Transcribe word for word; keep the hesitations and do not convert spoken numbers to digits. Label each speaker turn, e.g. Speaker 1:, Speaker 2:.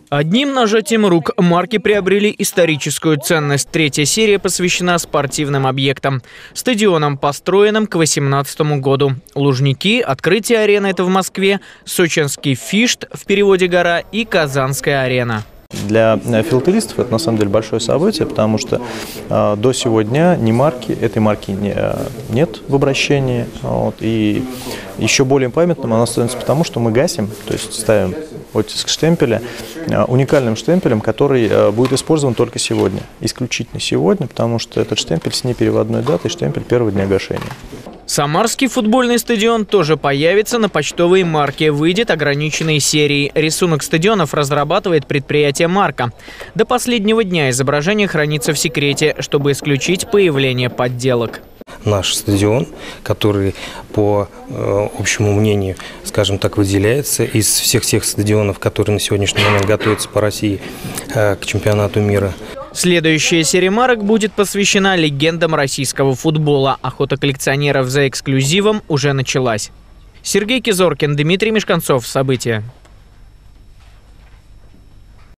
Speaker 1: Одним нажатием рук марки приобрели историческую ценность. Третья серия посвящена спортивным объектам. Стадионам, построенным к восемнадцатому году. Лужники, открытие арены – это в Москве, Сочинский Фишт, в переводе «гора», и Казанская арена.
Speaker 2: Для филателистов это на самом деле большое событие, потому что э, до сегодня ни марки, этой марки не, нет в обращении. Вот, и еще более памятным она становится потому, что мы гасим, то есть ставим оттиск штемпеля, э, уникальным штемпелем, который э, будет использован только сегодня. Исключительно сегодня, потому что этот штемпель с непереводной датой, штемпель первого дня гашения.
Speaker 1: Самарский футбольный стадион тоже появится на почтовой марке. Выйдет ограниченной серией. Рисунок стадионов разрабатывает предприятие «Марка». До последнего дня изображение хранится в секрете, чтобы исключить появление подделок.
Speaker 3: Наш стадион, который по э, общему мнению, скажем так, выделяется из всех тех стадионов, которые на сегодняшний момент готовятся по России э, к чемпионату мира.
Speaker 1: Следующая серия марок будет посвящена легендам российского футбола. Охота коллекционеров за эксклюзивом уже началась. Сергей Кизоркин, Дмитрий Мешканцов. События.